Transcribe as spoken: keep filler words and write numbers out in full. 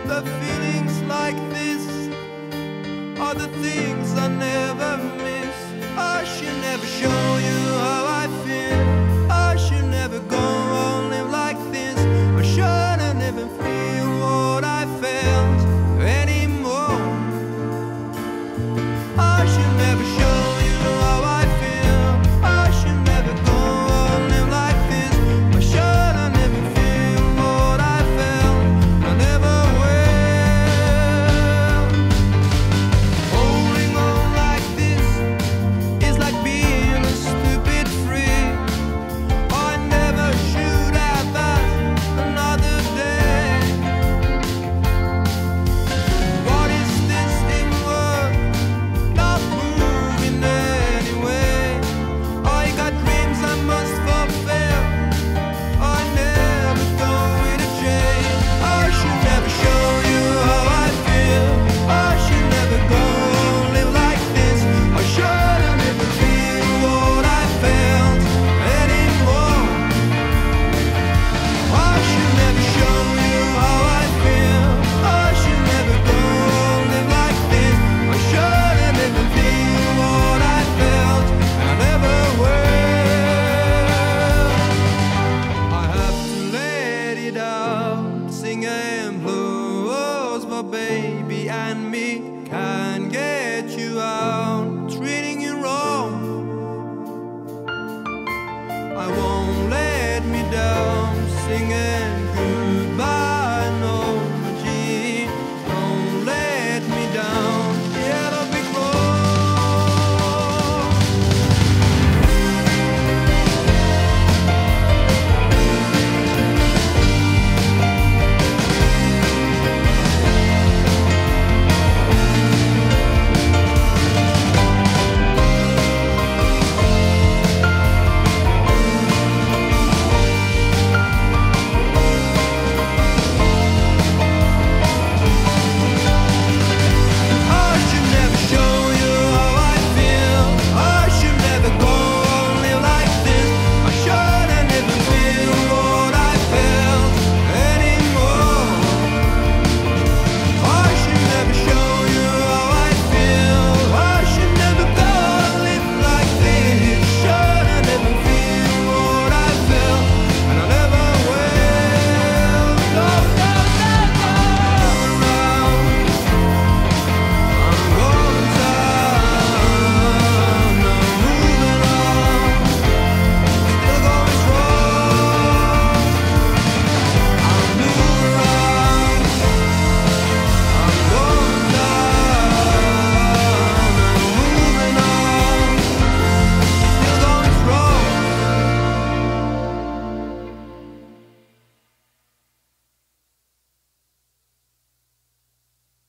The feelings like this are the things I never miss. I should never show you how I feel. I should never go on live like this. I shouldn't even feel what I felt anymore. I should never show you how I feel. I should never go on live like this. I shouldn't even feel what I felt. I never will. Holding on like this is like being a stupid freak. I never should have asked another day. What is this in world? Not moving anyway. I got dreams I must fulfill. I never going to change. I should never show you how I feel. I should never go on live like this. I shouldn't even feel what I felt anymore. I should never show you how I feel. I should never go on live like this. I shouldn't even feel what I felt, and I never will. I have to let it out, singing blues for baby and me. Can't get you out, treating you wrong. I won't let me down, singing